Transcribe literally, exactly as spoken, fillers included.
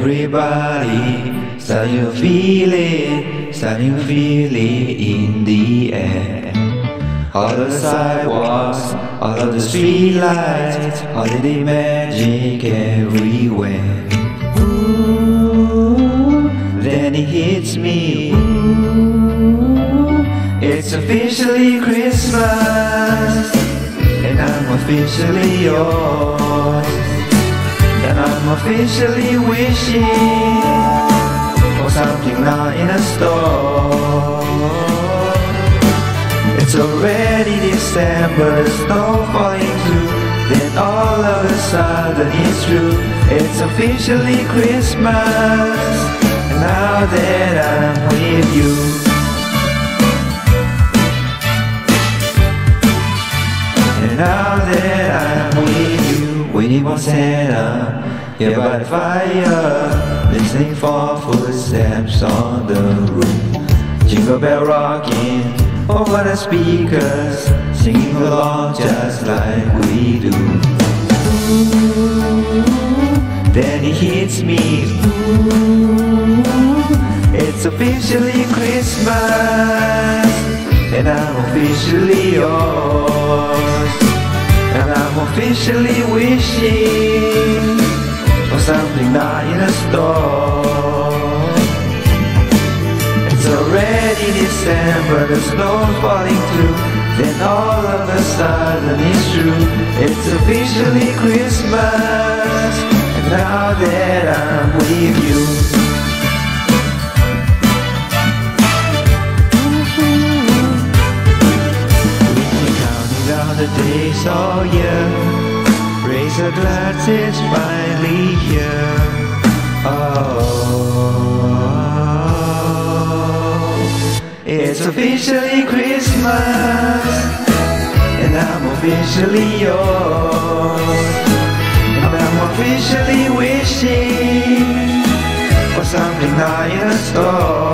Everybody starting to feel it, starting to feel it in the air. All of the sidewalks, all of the streetlights, holiday magic everywhere. Ooh, then it hits me. Ooh, it's officially Christmas, and I'm officially yours. And I'm officially wishing for something not in a store. It's already December, the snow falling through. Then all of a sudden it's true. It's officially Christmas, now that I'm with you. And now that I'm with you, waiting for Santa, here by the fire, listening for footsteps on the roof. Jingle bell rocking over the speakers, singing along just like we do. Ooh, then it hits me. Ooh, it's officially Christmas, and I'm officially yours. And I'm officially wishing for something not in a store. It's already December, the snow's falling through. Then all of a sudden it's true. It's officially Christmas, and now that I'm with you. The days all year, raise a glass, it's finally here. Oh, it's officially Christmas, and I'm officially yours. And I'm officially wishing for something not in a store.